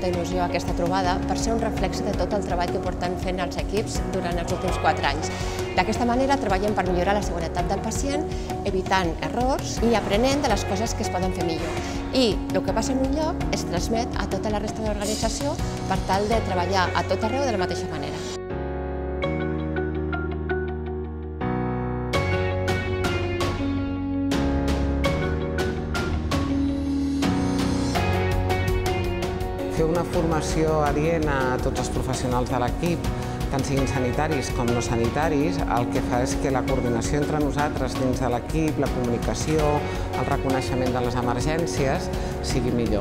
molta il·lusió aquesta trobada per ser un reflex de tot el treball que porten fent els equips durant els últims 4 anys. D'aquesta manera treballem per millorar la seguretat del pacient, evitant errors i aprenent de les coses que es poden fer millor. I el que passa en un lloc es transmet a tota la resta de l'organització per tal de treballar a tot arreu de la mateixa manera. Fer una formació adient a tots els professionals de l'equip, tant siguin sanitaris com no sanitaris, el que fa és que la coordinació entre nosaltres dins de l'equip, la comunicació, el reconeixement de les emergències sigui millor.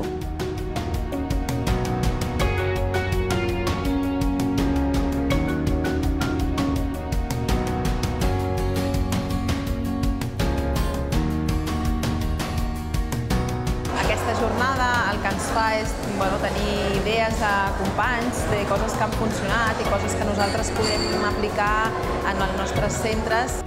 Aquesta jornada el que ens fa és tenir idees de companys, de coses que han funcionat i coses que nosaltres podem aplicar en els nostres centres.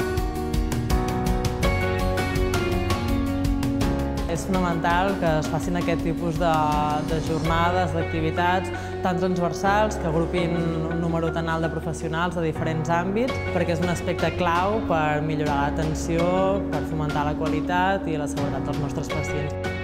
És fonamental que es facin aquest tipus de jornades, d'activitats tan transversals, que agrupin un número tan alt de professionals de diferents àmbits, perquè és un aspecte clau per millorar l'atenció, per fomentar la qualitat i la seguretat dels nostres pacients.